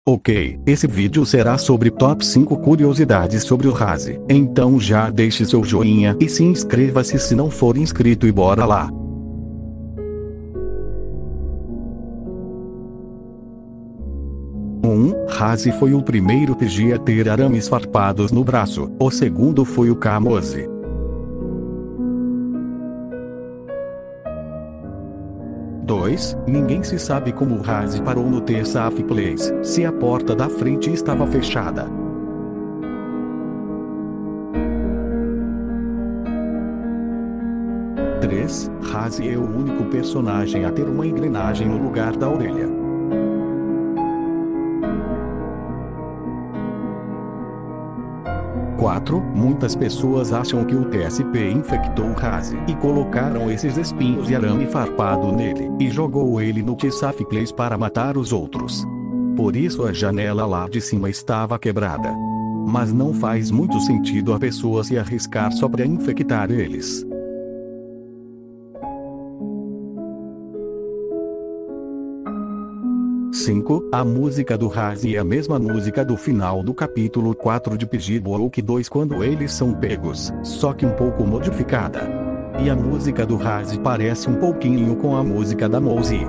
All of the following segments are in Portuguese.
Ok, esse vídeo será sobre top 5 curiosidades sobre o Razi. Então já deixe seu joinha e se inscreva-se se não for inscrito e bora lá. 1. Razi foi o primeiro PG a ter arames farpados no braço, o segundo foi o Camose. 2. Ninguém se sabe como o Razi parou no The Safe Place, se a porta da frente estava fechada. 3. Razi é o único personagem a ter uma engrenagem no lugar da orelha. 4. Muitas pessoas acham que o TSP infectou o Razi e colocaram esses espinhos de arame farpado nele, e jogou ele no The Safe Place para matar os outros. Por isso a janela lá de cima estava quebrada. Mas não faz muito sentido a pessoa se arriscar só para infectar eles. 5. A música do Razi é a mesma música do final do capítulo 4 de PG Book 2 quando eles são pegos, só que um pouco modificada. E a música do Razi parece um pouquinho com a música da Mouse.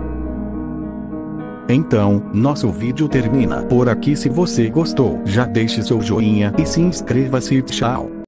Então, nosso vídeo termina por aqui. Se você gostou, já deixe seu joinha e se inscreva-se. Tchau.